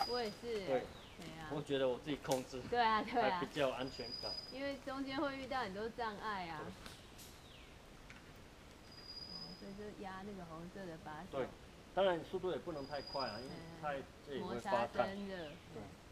我也是。 对， 啊， 我觉得我自己控制， 对啊，对啊， 还比较有安全感。 因为中间会遇到很多障碍啊。所以就压那个红色的把手。 对，当然速度也不能太快啊，因为太这也摩会擦生发烫。 热。对。